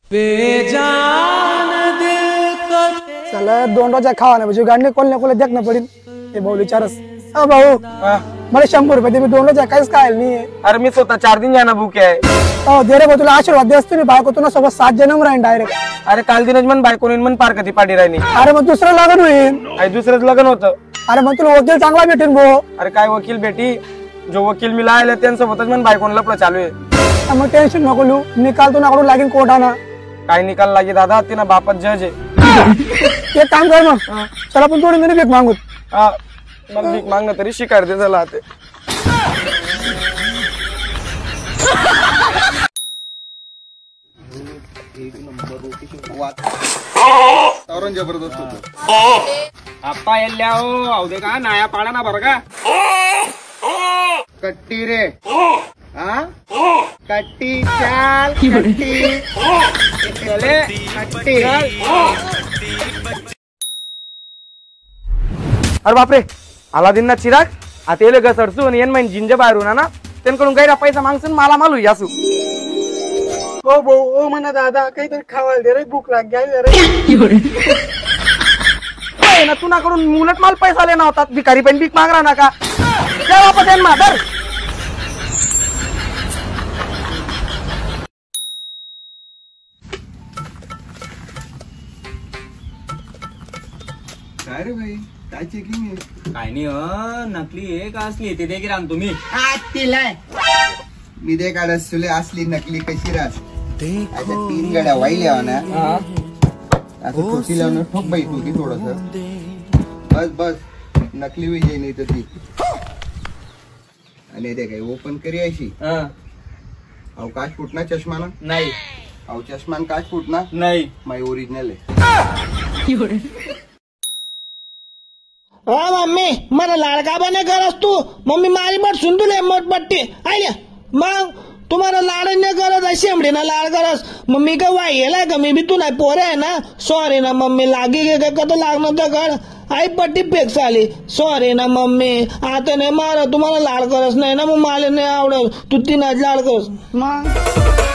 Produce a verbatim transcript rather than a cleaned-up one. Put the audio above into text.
चला दोन रोजा खावा ना म्हणजे गाडने कोल्हे कोल्हे देखना पडेल हे भाऊ विचारस अ भाऊ मला शंभर रुपये दे मी दोन रोजा काहीच खायला नाही अरे मी स्वतः चार दिन जाना भूक आहे हो दे रे भाऊ तुला आशीर्वाद दे असतो बायको तुला सोबत सात जन्म राहीन डायरेक्ट अरे काल दिनच मन बायको मन पार कधी पाडी राहिली अरे मग दुसरं लग्न होईल अरे दुसरंच लग्न होतं अरे मग तुला वकील चांगला भेटेल भाऊ अरे काय वकील बेटी जो वकील मी लायला त्यांच्यासोबतच मन बायकोन लपडं चालू आहे मग टेन्शन नको लिहू निकाल तू नाकडून लागेल कोर्टाना काय निकाल लागे दादा तिना बापत जज आहे एक काम कर मग चला आपण थोडी मिनिट भीक मागू हा मग भीक मागणं तरी शिकार दे झाला ते जबरदस्त होतो आप्पा येल्ल्या हो अवदे का नाया पाडा ना बरं का कट्टी रे हा कट्टी चाल कट्टी चले कट्टी अरे बापरे अलादीन ना चिराग आता येले घसरसू आणि येन महिन जिंजे बाहेरून ना त्यांकडून काही पैसा मागसून मला मालू यासू हो भाऊ ओ म्हणा दादा काहीतरी खावायला दे रे भूक लाग रे ना तुनाकडून मुलट माल पैसा लेना होता भिकारी पण भीक मागरा ना का क्या वापस येन माधर काय रे भाई काय चेकिंग आहे काय नाही अ नकली आहे का असली आहे ते देखील राम तुम्ही मी दे काढ तुले असली नकली कशी रास अच्छा तीन गाड्या वाईल्या ना असं टोपी लावून ठोक बाई तू की थोडस बस बस नकली हुई जाई नाही तर ती आणि दे काय ओपन करी अशी अवकाश फुटना चष्मा ना नाही अव चष्मा काच फुटना नाही माय ओरिजिनल आहे हाँ मम्मी मला लाडका बने करस तू मम्मी मारी मत सुंदुले मोठ पट्टी आइले मग तुम्हाला लाडने करत अशी हमडी ना लाड करस मम्मी का वाई गेला का मी भी तू नाही पोरे आहे ना सॉरी ना मम्मी लागी गे का तो लागणं तर कर आई पट्टी पेक्स आली सॉरी ना मम्मी आता नाही मारा तुम्हाला लाड करस नाही ना मग मला नाही आवडत तू तीन लाड करस मग